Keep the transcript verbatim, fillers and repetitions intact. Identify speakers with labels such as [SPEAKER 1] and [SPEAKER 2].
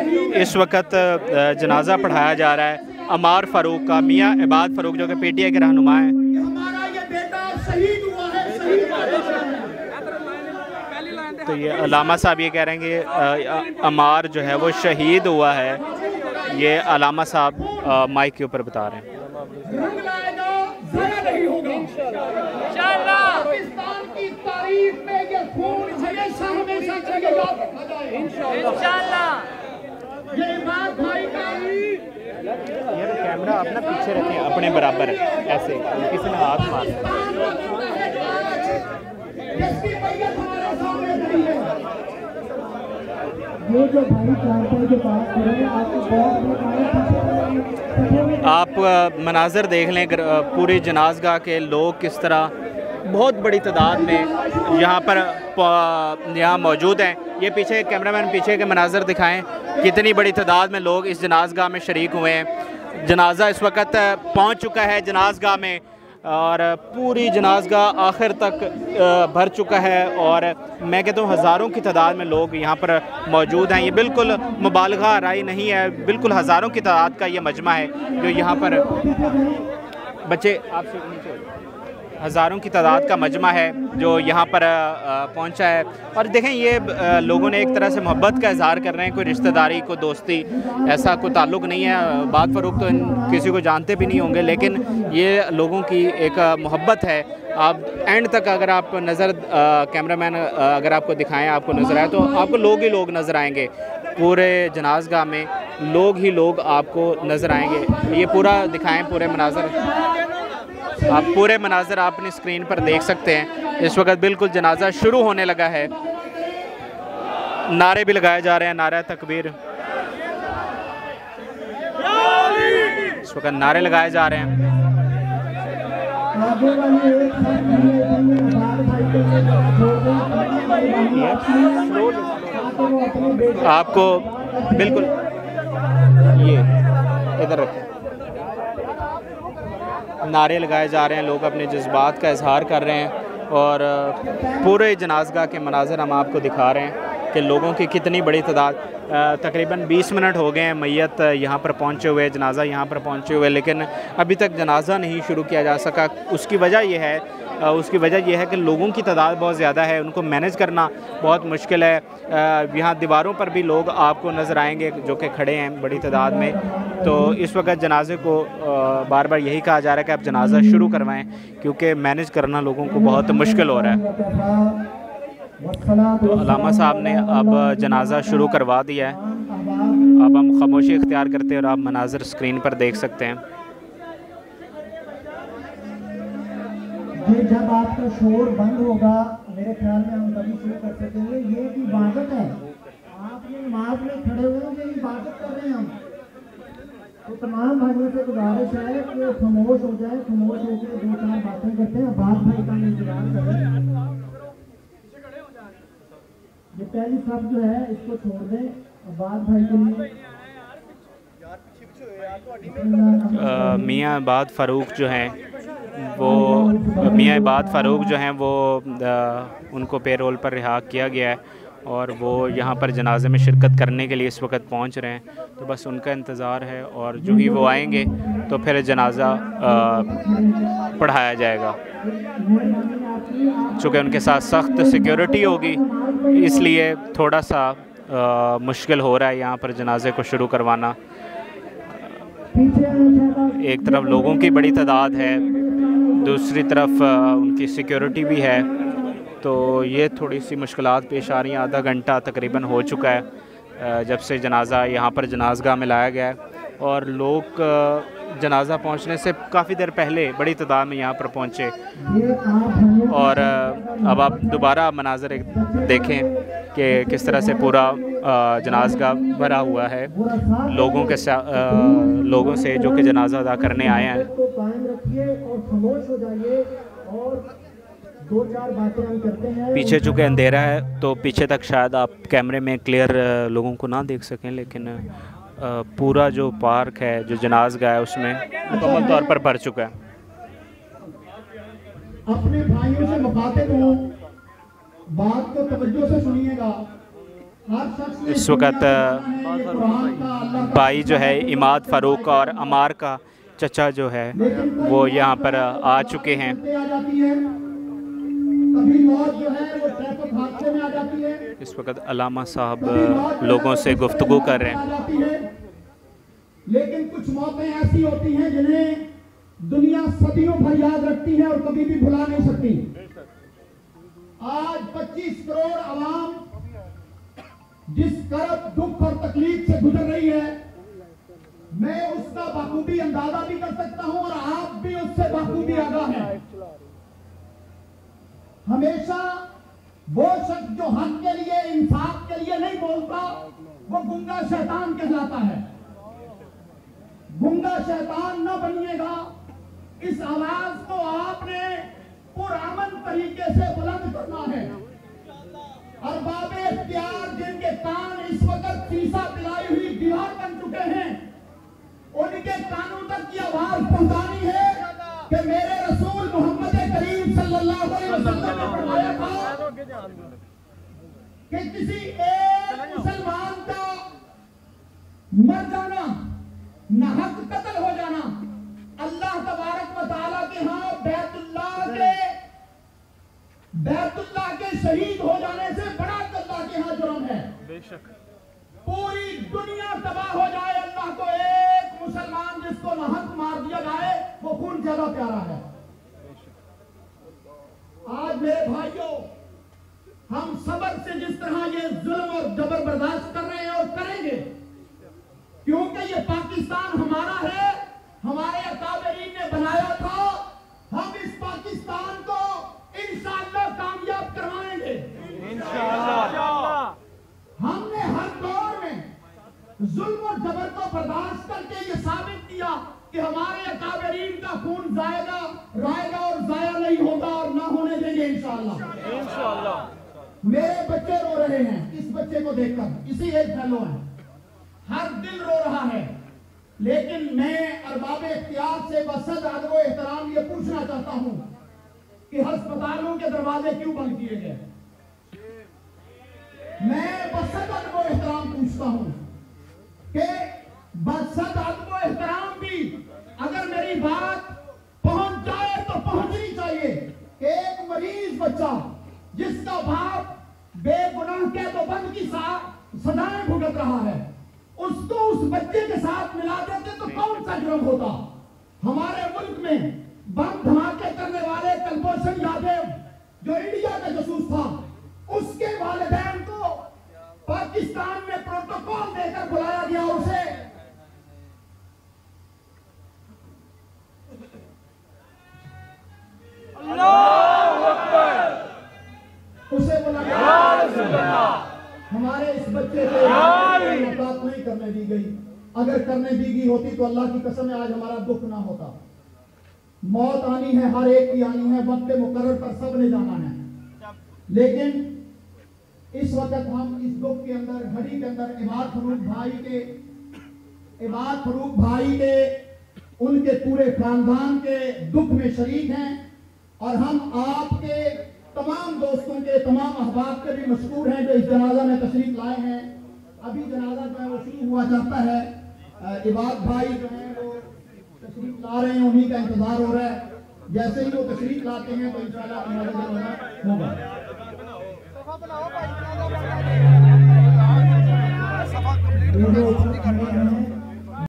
[SPEAKER 1] इस वक्त जनाजा पढ़ाया जा रहा है अमार फ़ारूक का, मियाँ इबाद फ़ारूक जो कि पीटीआई के रहनुमा हैं। तो ये अलामा साहब ये कह रहे हैं कि अमार जो है वो शहीद हुआ है। ये अलामा साहब माइक के ऊपर बता रहे हैं। यार कैमरा आप ना पीछे रखें अपने बराबर ऐसे, किसी ने हाथ मार आप मनाजर देख लें पूरी जनाज़गाह के लोग किस तरह बहुत बड़ी तादाद में यहाँ पर यहाँ मौजूद हैं। ये पीछे कैमरामैन पीछे के मनाजर दिखाएं, कितनी बड़ी तादाद में लोग इस जनाज़गाह में शरीक हुए हैं। जनाजा इस वक्त पहुँच चुका है जनाज़गाह में और पूरी जनाज़गाह आखिर तक भर चुका है और मैं कहता हूँ हज़ारों की तादाद में लोग यहाँ पर मौजूद हैं। ये बिल्कुल मुबालगा आराई नहीं है, बिल्कुल हज़ारों की तादाद का ये मजमा है जो यहाँ पर बच्चे आपसे नीचे हज़ारों की तादाद का मजमा है जो यहाँ पर पहुँचा है। और देखें ये लोगों ने एक तरह से मोहब्बत का इजहार कर रहे हैं, कोई रिश्तेदारी को दोस्ती ऐसा कोई ताल्लुक़ नहीं है। इबाद फ़ारूक तो इन किसी को जानते भी नहीं होंगे, लेकिन ये लोगों की एक मोहब्बत है। आप एंड तक अगर आप नज़र कैमरामैन अगर आपको दिखाएं, आपको नज़र आए तो आपको लोग ही लोग नज़र आएंगे। पूरे जनाज़गाह में लोग ही लोग आपको नज़र आएंगे। ये पूरा दिखाएं, पूरे मनाज़र आप पूरे मनाजर आप अपनी स्क्रीन पर देख सकते हैं। इस वक्त बिल्कुल जनाजा शुरू होने लगा है, नारे भी लगाए जा रहे हैं, नारा तकबीर, इस वक्त नारे लगाए जा रहे हैं। आपको बिल्कुल ये इधर रखें, नारे लगाए जा रहे हैं, लोग अपने जज्बात का इजहार कर रहे हैं और पूरे जनाज़गाह के मनाज़र हम आपको दिखा रहे हैं कि लोगों की कितनी बड़ी तादाद। तकरीबन बीस मिनट हो गए हैं मैयत यहाँ पर पहुँचे हुए, जनाजा यहाँ पर पहुँचे हुए, लेकिन अभी तक जनाजा नहीं शुरू किया जा सका। उसकी वजह यह है उसकी वजह यह है कि लोगों की तादाद बहुत ज़्यादा है, उनको मैनेज करना बहुत मुश्किल है। यहाँ दीवारों पर भी लोग आपको नज़र आएंगे जो कि खड़े हैं बड़ी तादाद में। तो इस वक्त जनाजे को बार बार यही कहा जा रहा है कि आप जनाजा शुरू करवाएं, क्योंकि मैनेज करना लोगों को बहुत मुश्किल हो रहा है। तो अलामा साहब ने अब जनाजा शुरू करवा दिया है। अब हम खामोशी इख्तियार करते हैं और आप मनाजर स्क्रीन पर देख सकते हैं।
[SPEAKER 2] ये जब आपका शोर बंद होगा मेरे ख्याल में हम तभी शुरू कर सकेंगे। ये इबादत है, आप ये नमाज में खड़े हुए हैं, ये इबादत कर रहे हैं हम। तो तमाम भाइयों से गुजारिश है कि खामोश हो जाए, खामोश होकर दो चार बातें करते हैं। बात भाई का इंतजार कर रहे हैं। ये पहली सब जो है इसको छोड़ दें, बात भाई के लिए
[SPEAKER 1] मियाँ इबाद फ़ारूक जो हैं वो मियाँ इबाद फ़ारूक जो हैं वो आ, उनको पेरोल पर रिहा किया गया है और वो यहाँ पर जनाजे में शिरकत करने के लिए इस वक्त पहुँच रहे हैं। तो बस उनका इंतज़ार है और जो ही वो आएंगे तो फिर जनाजा पढ़ाया जाएगा। चूँकि उनके साथ सख्त सिक्योरिटी होगी इसलिए थोड़ा सा आ, मुश्किल हो रहा है यहाँ पर जनाजे को शुरू करवाना। एक तरफ लोगों की बड़ी तादाद है, दूसरी तरफ उनकी सिक्योरिटी भी है, तो ये थोड़ी सी मुश्किलात पेश आ रही हैं। आधा घंटा तकरीबन हो चुका है जब से जनाजा यहाँ पर जनाज़गाह में लाया गया है और लोग जनाजा पहुँचने से काफ़ी देर पहले बड़ी तादाद में यहाँ पर पहुँचे। और अब आप दोबारा मनाज़र एक देखें कि किस तरह से पूरा जनाज़गाह भरा हुआ है लोगों के सा, लोगों से जो कि जनाजा अदा करने आए हैं। पीछे चूँकि अंधेरा है तो पीछे तक शायद आप कैमरे में क्लियर लोगों को ना देख सकें, लेकिन पूरा जो पार्क है जो जनाज़गाह है उसमें मुकम्मल तौर पर भर चुका है।
[SPEAKER 2] अपने भाइयों से मुखातिब हो, बात को तवज्जो से सुनिएगा। हर शख्स
[SPEAKER 1] इस वक्त
[SPEAKER 2] कुरान का अल्लाह का
[SPEAKER 1] भाई जो है इमाद फ़ारूक और अमार का चचा जो है वो यहाँ पर आ चुके हैं।
[SPEAKER 2] आ जाती है, कभी मौत जो है वो ट्रैफिक हादसे में आ जाती है।
[SPEAKER 1] इस वक्त अलामा साहब लोगों से गुफ्तगू कर रहे हैं।
[SPEAKER 2] जाती है, लेकिन कुछ मौतें ऐसी होती हैं जिन्हें दुनिया सदियों भर याद रखती है और कभी भी भुला नहीं सकती। आज पच्चीस करोड़ आवाम जिस करब दुख और तकलीफ से गुजर रही है, मैं उसका बाखूबी अंदाजा भी कर सकता हूं और आप भी उससे बाखूबी आगाह हैं। हमेशा वो शख्स जो हक के लिए, इंसाफ के लिए नहीं बोलता, वो गुंगा शैतान कहलाता है। गुंगा शैतान न बनिएगा। इस आवाज को आपने पुरअमन तरीके से बुलंद करना है। और बाबे इख्तियार जिनके कान इस वक्त शीशा पिलाई हुई दीवार बन चुके हैं, उनके कानों तक की आवाज पहुंचानी है कि मेरे रसूल मोहम्मद करीम सल्लल्लाहु अलैहि वसल्लम ने फरमाया था कि किसी एक मुसलमान का मर जाना, नाहक कत्ल हो जाना, अल्लाह तबारक व तआला के यहाँ बैतुल्लाह के बैतुल्लाह के शहीद हो जाने से बड़ा अल्लाह के यहाँ जुर्म है। बेशक पूरी दुनिया तबाह हो जाए, अल्लाह को एक मुसलमान जिसको नाहक मार दिया जाए वो खून ज्यादा प्यारा है। आज मेरे भाइयों, हम सबर से जिस तरह ये जुल्म और जबर बर्दाश्त कर रहे हैं और करेंगे, क्योंकि ये पाकिस्तान हमारा है, हमारे अकाबरीन ने बनाया था। हम इस पाकिस्तान को इंशाअल्लाह कामयाब करवाएंगे। इंशाअल्लाह हमने हर दौर में जुल्म और जबर को बर्दाश्त करके ये साबित किया कि हमारे अकाबरीन का खून जाएगा राएगा और जाया नहीं होगा और ना होने देंगे इंशाअल्लाह। इंशाअल्लाह मेरे बच्चे रो रहे हैं इस बच्चे को देखकर, इसी एज फैलो है, हर दिल रो रहा है। लेकिन मैं अरबाब इख्तियार से बसद अदब व एहतराम ये पूछना चाहता हूं कि अस्पतालों के दरवाजे क्यों बंद किए गए। मैं बसद अदब व एहतराम पूछता हूं कि बसद अदब व एहतराम भी अगर मेरी बात पहुंच जाए तो पहुंचनी चाहिए। एक मरीज बच्चा जिसका बाप बेगुनाह के तो बंद की सजाएं भुगत रहा है, उसको उस बच्चे के साथ मिला देते तो कौन सा जुर्म होता। हमारे मुल्क में बम धमाके करने वाले कुलभूषण यादव जो इंडिया का जासूस था, उसके वालिदैन को पाकिस्तान में प्रोटोकॉल देकर बुलाया गया, उसे अल्लाहू अकबर उसे बुलाया। हमारे इस बच्चे पे मुलाकात नहीं करने दी गई। अगर करने दी गई होती तो अल्लाह की कसम है आज हमारा दुख ना होता। मौत आनी है, हर एक की आनी है, वक्त मुकर्रर पर सब ने जाना है। लेकिन इस वक्त हम इस दुख के अंदर, घड़ी के अंदर इमाद फरूक भाई के इमाद फरूक भाई के उनके पूरे खानदान के दुख में शरीक हैं और हम आपके तमाम दोस्तों के, तमाम अहबाब के भी मशकूर हैं जो इस जनाजा में तशरीफ लाए हैं। अभी जनाजा जो है वो शुरू हुआ जाता है। इबाद भाई जो हैं वो तशरीफ ला रहे हैं, उन्हीं का इंतजार हो रहा है। जैसे ही वो तशरीफ लाते हैं तो इंशाअल्लाह होगा।